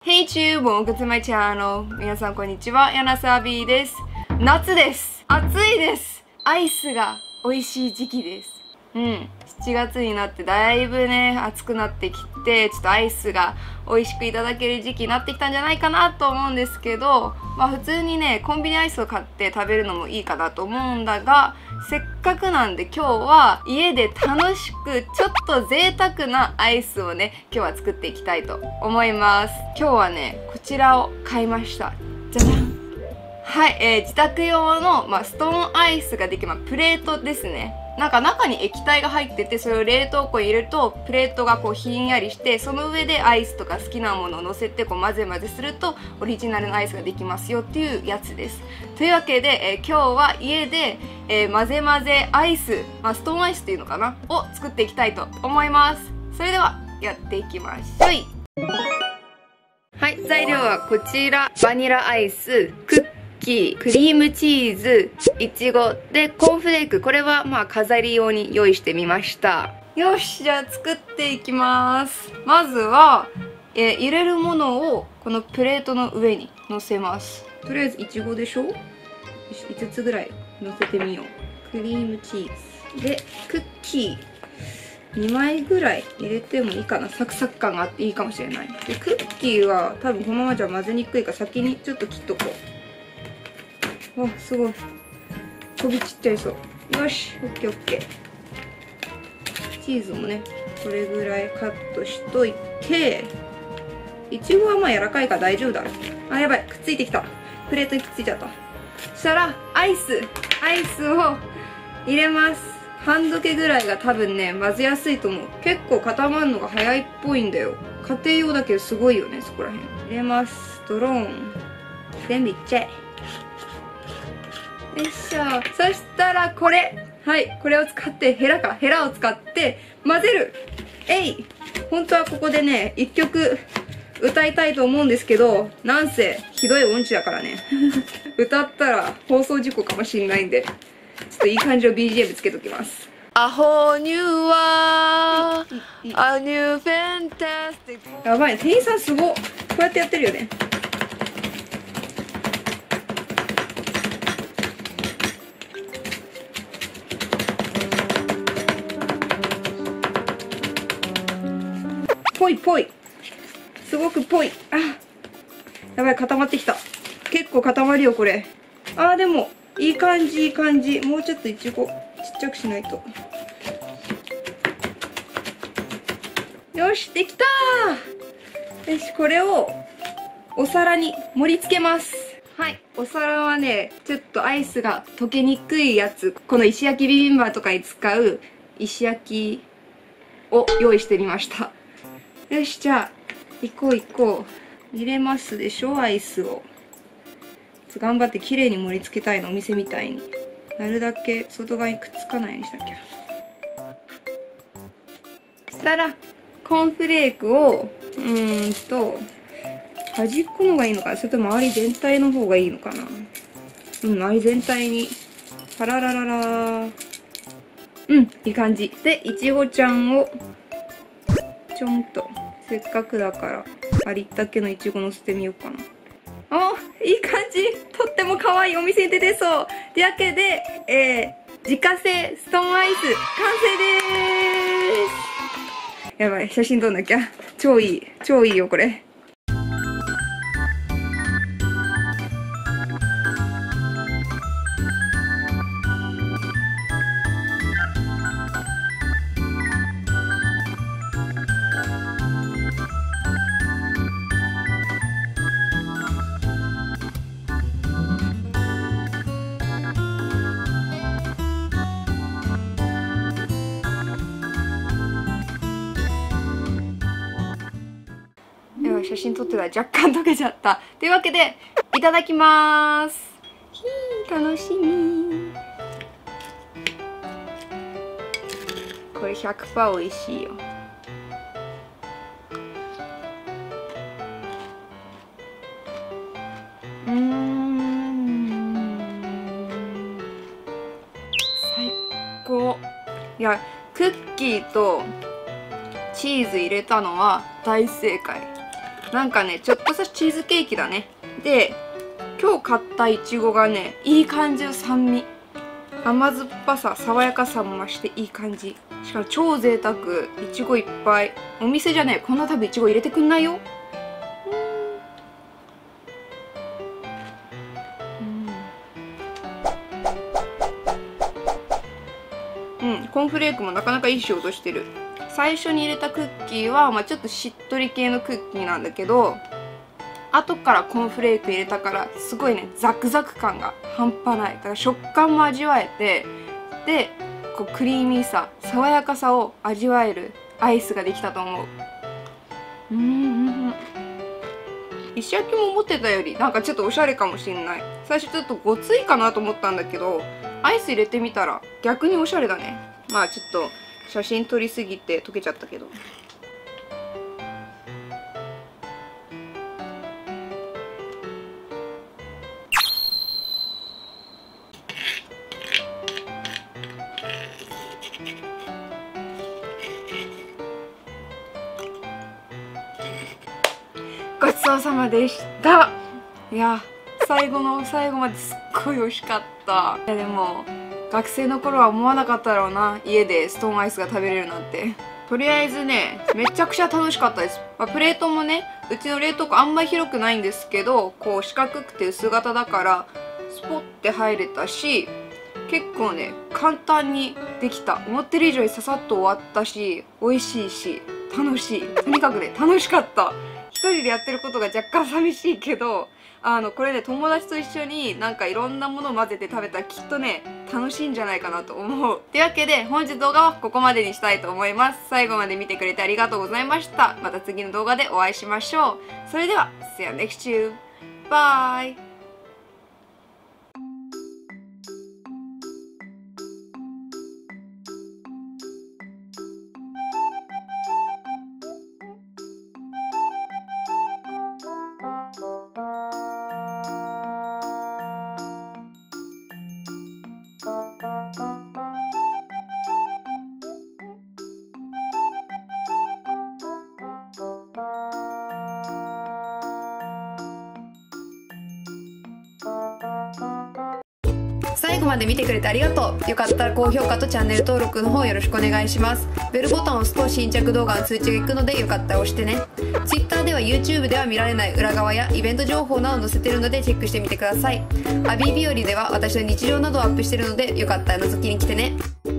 Hey YouTube, welcome to my channel. 皆さんこんにちは、ヤナサビです。夏です。暑いです。アイスが美味しい時期です。7月になってだいぶね、暑くなってきて、ちょっとアイスが美味しくいただける時期になってきたんじゃないかなと思うんですけど、普通にね、コンビニアイスを買って食べるのもいいかなと思うんだが、せっかくなんで今日は家で楽しくちょっと贅沢なアイスをね、今日は作っていきたいと思います。今日はね、こちらを買いました。じゃじゃん。はい、自宅用の、ストーンアイスができる、プレートですね。なんか中に液体が入ってて、それを冷凍庫に入れるとプレートがこうひんやりして、その上でアイスとか好きなものを乗せてこう混ぜ混ぜするとオリジナルのアイスができますよっていうやつです。というわけで、今日は家で、混ぜ混ぜアイス、ストーンアイスっていうのかなを作っていきたいと思います。それではやっていきましょう。はい、材料はこちら。バニラアイス、クッキー、クリームチーズ、いちごでコーンフレーク。これは飾り用に用意してみました。よし、じゃあ作っていきます。まずは、入れるものをこのプレートの上に乗せます。とりあえずいちごでしょ。5つぐらい乗せてみよう。クリームチーズでクッキー2枚ぐらい入れてもいいかな。サクサク感があっていいかもしれない。でクッキーは多分このままじゃ混ぜにくいから先にちょっと切っとこう。わ、すごい飛び散っちゃいそう。よし、オッケーオッケー。チーズもねこれぐらいカットしといて、いちごは柔らかいから大丈夫だろ。あ、やばい、くっついてきた。プレートにくっついちゃった。そしたらアイスを入れます。半時計ぐらいが多分ね混ぜやすいと思う。結構固まるのが早いっぽいんだよ。家庭用だけどすごいよね、そこらへん。入れます。ドローン全部いっちゃえ。よいしょ。そしたらこれ、はい、これを使ってヘラを使って混ぜる。本当はここでね一曲歌いたいと思うんですけど、なんせひどい音痴だからね歌ったら放送事故かもしれないんで、ちょっといい感じの BGM つけときます。A whole new world, a new fantastic。 やばい、店員さんすごっ。こうやってやってるよね。ぽいすごくぽい。あ、やばい、固まってきた。結構固まるよこれ。でもいい感じ。もうちょっといちごちっちゃくしないと。よし、できたー。よし、これをお皿に盛り付けます。はい、お皿はねちょっとアイスが溶けにくいやつ、この石焼きビビンバとかに使う石焼きを用意してみました。よし、じゃあ行こう。入れますでしょ、アイスを。頑張って綺麗に盛り付けたいの、お店みたいに。なるだけ外側にくっつかないようにしなきゃ。そしたらコーンフレークを端っこのがいいのかな、それとも周り全体の方がいいのかな。周り全体にパララララ。いい感じで、いちごちゃんをちょんと、せっかくだからありったけのいちごのせてみようかな。いい感じ。とっても可愛いお店に出てそう。というわけで、自家製ストーンアイス完成です。やばい、写真撮んなきゃ。超いいよこれ。写真撮ってたら若干溶けちゃった。というわけでいただきます。楽しみ。これ 100% 美味しいよ。最高。いや、クッキーとチーズ入れたのは大正解。 なんかねちょっとしたチーズケーキだね。で今日買ったいちごがねいい感じの酸味、甘酸っぱさ、爽やかさも増していい感じ。しかも超贅沢、いちごいっぱい。お店じゃねこんな多分いちご入れてくんないよ。コーンフレークもなかなかいい仕事してる。最初に入れたクッキーは、ちょっとしっとり系のクッキーなんだけど、後からコーンフレーク入れたからすごいねザクザク感が半端ない。だから食感も味わえて、でこうクリーミーさ、爽やかさを味わえるアイスができたと思う。石焼きも思ってたよりなんかちょっとおしゃれかもしんない。最初ちょっとごついかなと思ったんだけど、アイス入れてみたら逆におしゃれだね。ちょっと写真撮りすぎて溶けちゃったけど。ごちそうさまでした。いや最後の最後まですっごい美味しかった。いやでも学生の頃は思わなかっただろうな、家でストーンアイスが食べれるなんて。とりあえずねめちゃくちゃ楽しかったです。プレートもねうちの冷凍庫あんまり広くないんですけど、こう四角くて薄型だからスポッて入れたし、結構ね簡単にできた。思ってる以上にささっと終わったし、美味しいし楽しい。とにかくね楽しかった。一人でやってることが若干寂しいけど、これね友達と一緒になんかいろんなものを混ぜて食べたらきっとね楽しいんじゃないかなと思う。というわけで本日動画はここまでにしたいと思います。最後まで見てくれてありがとうございました。また次の動画でお会いしましょう。それでは See you next tube. Bye! 最後まで見てくれてありがとう。よかったら高評価とチャンネル登録の方よろしくお願いします。ベルボタンを押すと新着動画の通知がいくのでよかったら押してね。Twitter では YouTube では見られない裏側やイベント情報など載せてるのでチェックしてみてください。アビー日和では私の日常などをアップしてるのでよかったら覗きに来てね。